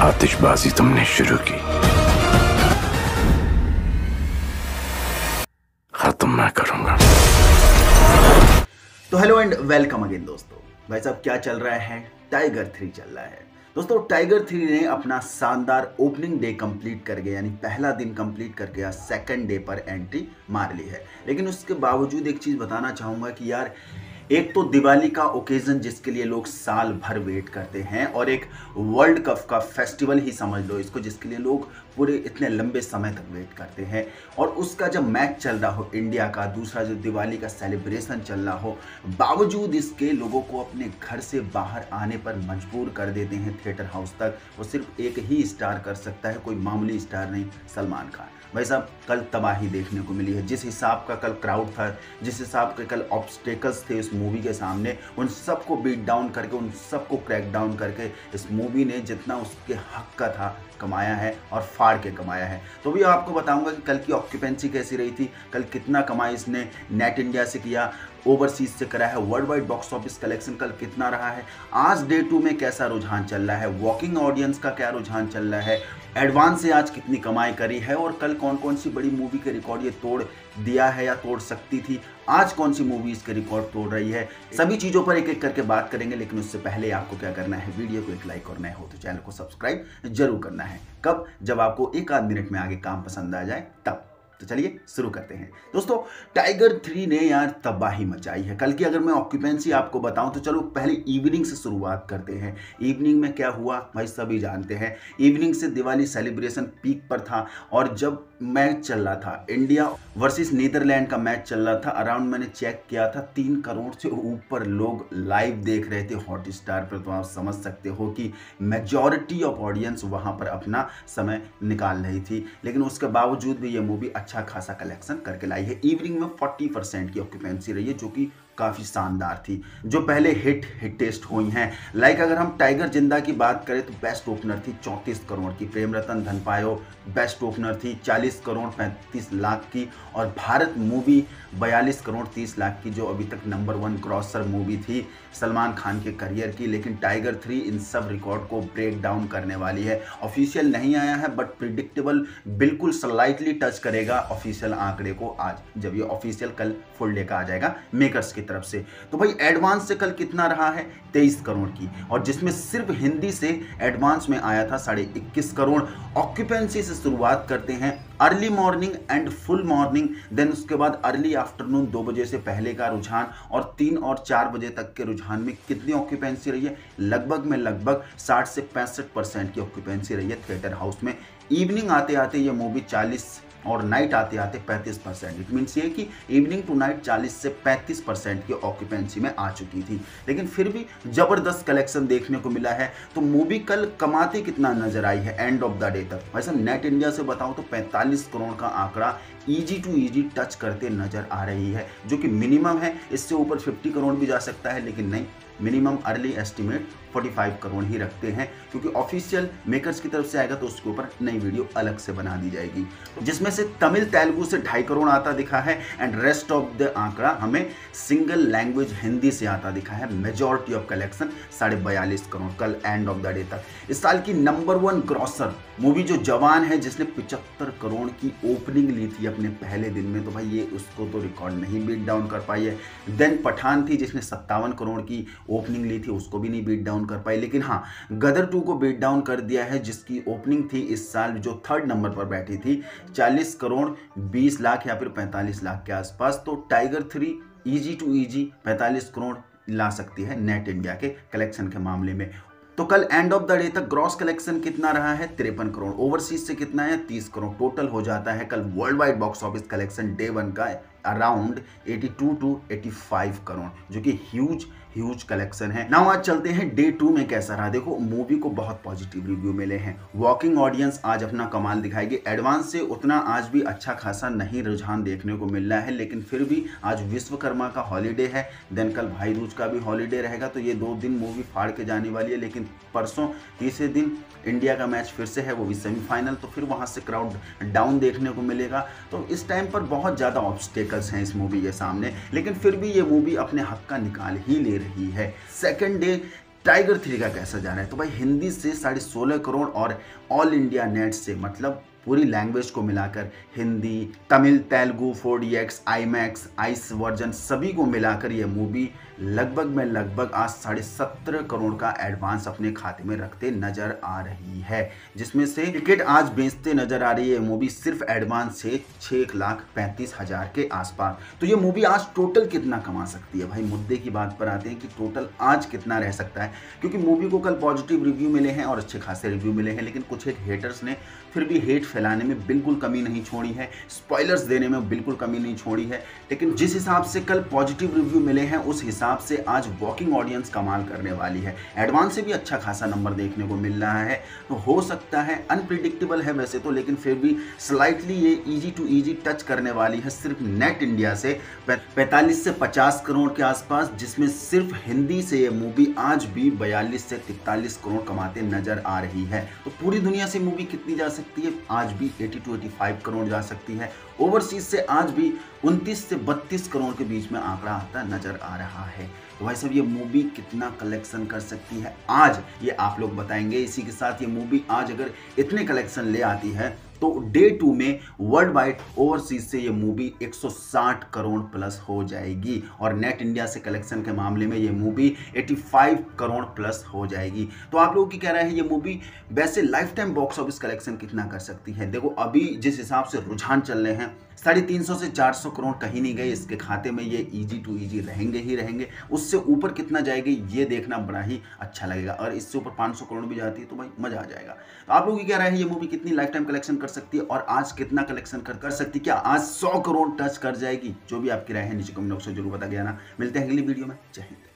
आतिशबाजी तुमने शुरू की, खत्म मैं करूंगा। तो हेलो एंड वेलकम अगेन दोस्तों। भाई साहब क्या चल रहा है? टाइगर 3 चल रहा है दोस्तों। टाइगर 3 ने अपना शानदार ओपनिंग डे कंप्लीट कर गया, यानी पहला दिन कंप्लीट कर गया, सेकंड डे पर एंट्री मार ली है। लेकिन उसके बावजूद एक चीज़ बताना चाहूँगा कि यार, एक तो दिवाली का ओकेजन जिसके लिए लोग साल भर वेट करते हैं, और एक वर्ल्ड कप का फेस्टिवल ही समझ लो इसको, जिसके लिए लोग पूरे इतने लंबे समय तक वेट करते हैं, और उसका जब मैच चल रहा हो इंडिया का, दूसरा जो दिवाली का सेलिब्रेशन चल रहा हो, बावजूद इसके लोगों को अपने घर से बाहर आने पर मजबूर कर देते हैं थिएटर हाउस तक। वो सिर्फ एक ही स्टार कर सकता है, कोई मामूली स्टार नहीं, सलमान खान। भाई साहब कल तबाही देखने को मिली है। जिस हिसाब का कल क्राउड था, जिस हिसाब के कल ऑब्स्टेकल्स थे इस मूवी के सामने, उन सबको बीट डाउन करके, उन सबको क्रैक डाउन करके इस मूवी ने जितना उसके हक का था कमाया है, और फाड़ के कमाया है। तो भी आपको बताऊंगा कि कल की ऑक्यूपेंसी कैसी रही थी, कल कितना कमाई इसने नेट इंडिया से किया, ओवरसीज से करा है, worldwide box office collection कल कितना रहा है, आज डे 2 में कैसा रुझान चल रहा है, वॉकिंग ऑडियंस का क्या रुझान चल रहा है, एडवांस से आज कितनी कमाई करी है, और कल कौन कौन सी बड़ी मूवी के रिकॉर्ड ये तोड़ दिया है या तोड़ सकती थी, आज कौन सी मूवी इसके रिकॉर्ड तोड़ रही है, सभी चीज़ों पर एक एक करके बात करेंगे। लेकिन उससे पहले आपको क्या करना है, वीडियो को एक लाइक और नए हो तो चैनल को सब्सक्राइब जरूर करना है। कब? जब आपको एक आध मिनट में आगे काम पसंद आ जाए तब। तो चलिए शुरू करते हैं दोस्तों। टाइगर 3 ने यार तबाही मचाई है। कल की अगर मैं ऑक्यूपेंसी आपको बताऊं तो चलो पहले इवनिंग से शुरुआत करते हैं। इवनिंग में क्या हुआ भाई सभी जानते हैं। इवनिंग से दिवाली सेलिब्रेशन पीक पर था, और जब मैच चल रहा था, इंडिया वर्सेस नीदरलैंड का मैच चल रहा था, अराउंड मैंने चेक किया था 3 करोड़ से ऊपर लोग लाइव देख रहे थे हॉटस्टार पर। तो आप समझ सकते हो कि मेजॉरिटी ऑफ ऑडियंस वहां पर अपना समय निकाल रही थी। लेकिन उसके बावजूद भी ये मूवी अच्छा खासा कलेक्शन करके लाई है। इवनिंग में 40% की ऑक्यूपेंसी रही है, जो कि काफ़ी शानदार थी। जो पहले हिट टेस्ट हुई हैं, लाइक अगर हम टाइगर जिंदा की बात करें तो बेस्ट ओपनर थी 34 करोड़ की, प्रेम रतन धन पायो बेस्ट ओपनर थी 40 करोड़ 35 लाख की, और भारत मूवी 42 करोड़ 30 लाख की, जो अभी तक नंबर 1 क्रॉसर मूवी थी सलमान खान के करियर की। लेकिन टाइगर 3 इन सब रिकॉर्ड को ब्रेक डाउन करने वाली है। ऑफिशियल नहीं आया है, बट प्रिडिक्टेबल बिल्कुल स्लाइटली टच करेगा ऑफिशियल आंकड़े को आज, जब ये ऑफिशियल कल फुल डे का आ जाएगा मेकर्स की तरफ से। तो भाई एडवांस से कल कितना रहा है, 23 करोड़ की, और जिसमें सिर्फ हिंदी से एडवांस में आया था 21.5 करोड़। ऑक्यूपेंसी से शुरुआत करते हैं, early morning and full morning, then उसके बाद अर्ली आफ्टरनून 2 बजे से पहले का रुझान, और 3 और 4 बजे तक के रुझान में कितनी ऑक्यूपेंसी रही है, लगभग 60 से 65% की ऑक्यूपेंसी रही है थिएटर हाउस में। इवनिंग आते आते ये मूवी 40 और नाइट आते आते 35%। इट मीन्स ये कि इवनिंग टू नाइट 40 से 35% की ऑक्यूपेंसी में आ चुकी थी। लेकिन फिर भी ज़बरदस्त कलेक्शन देखने को मिला है। तो मूवी कल कमाते कितना नजर आई है एंड ऑफ द डे तक? वैसे नेट इंडिया से बताऊं तो 45 करोड़ का आंकड़ा ईजी टू ईजी टच करते नजर आ रही है, जो कि मिनिमम है। इससे ऊपर 50 करोड़ भी जा सकता है, लेकिन नहीं, मिनिमम अर्ली एस्टिमेट 45 करोड़ ही रखते हैं, क्योंकि ऑफिशियल मेकर्स की तरफ से आएगा तो उसके ऊपर नई वीडियो अलग से बना दी जाएगी, जिसमें से तमिल तेलुगु से 2.5 करोड़ आता दिखा है, एंड रेस्ट ऑफ द आंकड़ा हमें सिंगल लैंग्वेज हिंदी से आता दिखा है। मेजॉरिटी ऑफ कलेक्शन 42.5 करोड़ कल एंड ऑफ द डे तक। इस साल की नंबर 1 ग्रॉसर मूवी जो जवान है, जिसने 75 करोड़ की ओपनिंग ली थी अपने पहले दिन में, तो भाई ये उसको तो रिकॉर्ड नहीं बीट डाउन कर पाई है। देन पठान थी जिसने 57 करोड़ की ओपनिंग ली थी, उसको भी नहीं बीट डाउन कर पाई। लेकिन हाँ, गदर 2 को बीट डाउन कर दिया है, जिसकी ओपनिंग थी इस साल जो 3rd नंबर पर बैठी थी 40 करोड़ 20 लाख या फिर 45 लाख के आसपास। तो Tiger 3 easy to easy 45 crore ला सकती है नेट इंडिया के कलेक्शन के मामले में। तो कल एंड ऑफ द डे तक ग्रॉस कलेक्शन कितना रहा है, 53 करोड़। ओवरसीज से कितना है, 30 करोड़। टोटल हो जाता है कल worldwide box office collection day 1 का अराउंड 82 टू 85 करोड़, जो कि ह्यूज कलेक्शन है। नाउ आज चलते हैं डे 2 में कैसा रहा। देखो मूवी को बहुत पॉजिटिव रिव्यू मिले हैं। वॉकिंग ऑडियंस आज अपना कमाल दिखाएगी। एडवांस से उतना आज भी अच्छा खासा नहीं रुझान देखने को मिल रहा है, लेकिन फिर भी आज विश्वकर्मा का हॉलीडे है, देन कल भाई दूज का भी हॉलीडे रहेगा, तो ये 2 दिन मूवी फाड़ के जाने वाली है। लेकिन परसों तीसरे दिन इंडिया का मैच फिर से है, वो भी सेमीफाइनल, तो फिर वहाँ से क्राउड डाउन देखने को मिलेगा। तो इस टाइम पर बहुत ज़्यादा ऑब्स्टेकल्स हैं इस मूवी के सामने, लेकिन फिर भी ये मूवी अपने हक का निकाल ही ले रही है। सेकंड डे टाइगर 3 का कैसा जा रहा है? तो भाई हिंदी से 16.5 करोड़ और ऑल इंडिया नेट से मतलब पूरी लैंग्वेज को मिलाकर Hindi, Tamil, Telugu, 4DX, IMAX, ICE version सभी को मिलाकर ये मूवी लगभग आज 17.5 करोड़ का एडवांस अपने खाते में रखते नजर आ रही है, जिसमें से टिकट आज बेचते नजर आ रही है मूवी सिर्फ एडवांस से 6,35,000 के आसपास। तो ये मूवी आज टोटल कितना कमा सकती है? भाई मुद्दे की बात पर आते हैं कि टोटल आज कितना रह सकता है, क्योंकि मूवी को कल पॉजिटिव रिव्यू मिले हैं और अच्छे खासे रिव्यू मिले हैं, लेकिन कुछ एक हेटर्स ने फिर भी हेट फैलाने में बिल्कुल कमी नहीं छोड़ी है, स्पॉयलर्स देने में बिल्कुल कमी नहीं छोड़ी है। लेकिन जिस हिसाब से कल पॉजिटिव रिव्यू मिले हैं उस हिसाब से आज वॉकिंग ऑडियंस कमाल करने वाली है। एडवांस से भी अच्छा खासा नंबर देखने को मिल रहा है, तो हो सकता है, अनप्रिडिक्टेबल है वैसे तो, लेकिन फिर भी स्लाइटली ये इजी टू इजी टच करने वाली है सिर्फ नेट इंडिया से 45 से 50 करोड़ के आसपास, जिसमें सिर्फ हिंदी से ये मूवी आज भी 42 से 43 करोड़ कमाते नजर आ रही है। तो पूरी दुनिया से मूवी कितनी जा सकती है? आज भी 80 to 85 करोड़ जा सकती है। ओवरसीज से आज भी 29 से 32 करोड़ के बीच में आंकड़ा आता नजर आ रहा है। तो भाई साहब ये मूवी कितना कलेक्शन कर सकती है आज, ये आप लोग बताएंगे। इसी के साथ ये मूवी आज अगर इतने कलेक्शन ले आती है तो डे 2 में वर्ल्ड वाइड ओवरसीज से ये मूवी 160 करोड़ प्लस हो जाएगी और नेट इंडिया से कलेक्शन के मामले में ये मूवी 85 करोड़ प्लस हो जाएगी। तो आप लोगों की कह रहे हैं ये मूवी वैसे lifetime box office collection कितना कर सकती है? देखो अभी जिस हिसाब से रुझान चल रहे हैं 350 से 400 करोड़ कहीं नहीं गए, इसके खाते में ये इजी टू इजी रहेंगे ही रहेंगे। उससे ऊपर कितना जाएगी ये देखना बड़ा ही अच्छा लगेगा, और इससे ऊपर 500 करोड़ भी जाती है तो भाई मजा आ जाएगा। तो आप लोग की कह रहे हैं ये मूवी कितनी लाइफ टाइम कलेक्शन कर सकती है और आज कितना कलेक्शन कर सकती है? क्या आज 100 करोड़ टच कर जाएगी? जो भी आपकी राय है नीचे कमेंट बॉक्स में जरूर बता देना। मिलते हैं अगली वीडियो में। जय हिंद।